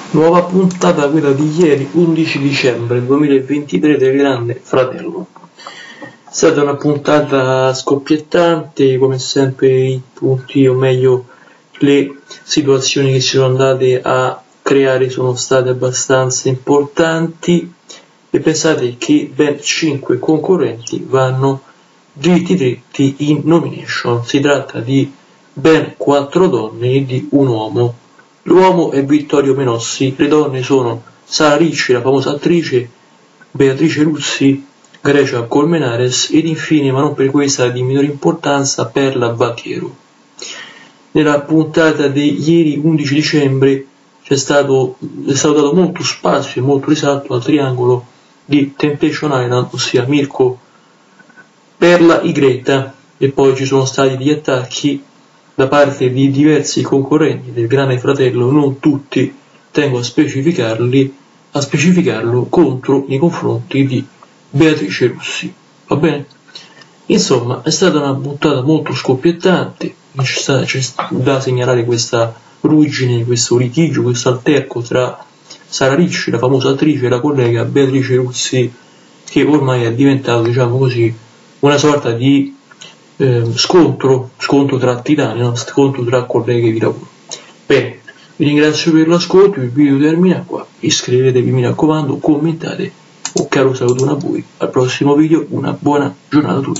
Nuova puntata, quella di ieri, 11 dicembre 2023 del Grande Fratello. È stata una puntata scoppiettante, come sempre i punti, o meglio le situazioni che si sono andate a creare sono state abbastanza importanti, e pensate che ben 5 concorrenti vanno dritti in nomination. Si tratta di ben 4 donne e di un uomo. L'uomo è Vittorio Menossi, le donne sono Sara Ricci, la famosa attrice, Beatrice Ruzzi, Grecia Colmenares ed infine, ma non per questa di minore importanza, Perla Battiero. Nella puntata di ieri 11 dicembre è stato dato molto spazio e molto risalto al triangolo di Temptation Island, ossia Mirko, Perla e Greta, e poi ci sono stati degli attacchi da parte di diversi concorrenti del Grande Fratello, non tutti, tengo a specificarlo, contro nei confronti di Beatrice Ruzzi. Va bene? Insomma, è stata una puntata molto scoppiettante, c'è da segnalare questa ruggine, questo litigio, questo alterco tra Sara Ricci, la famosa attrice, e la collega Beatrice Ruzzi, che ormai è diventato, diciamo così, una sorta di scontro tra titani, no? Scontro tra colleghi di lavoro. Bene, vi ringrazio per l'ascolto, il video termina qua, iscrivetevi mi raccomando, commentate, un caro saluto a voi, al prossimo video, una buona giornata a tutti.